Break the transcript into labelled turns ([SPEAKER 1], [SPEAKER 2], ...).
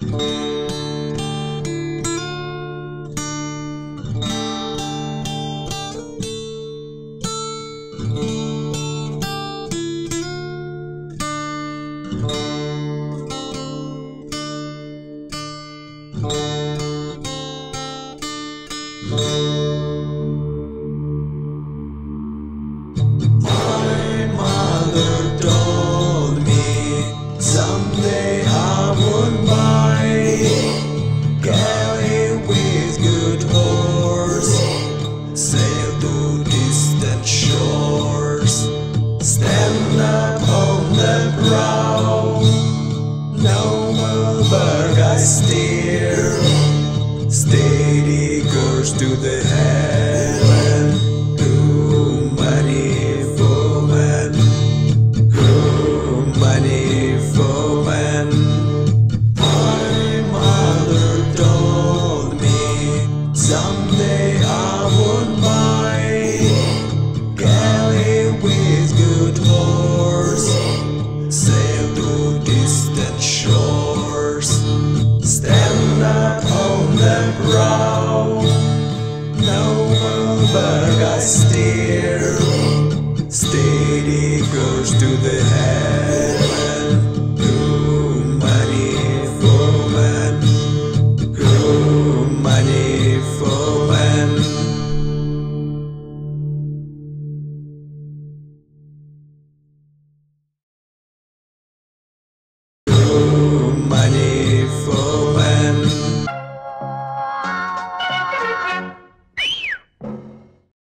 [SPEAKER 1] My mother told me someday I would buy galley with good horse, sail to distant shores, stand up on the prow, noble berg I steer, steady course to the head.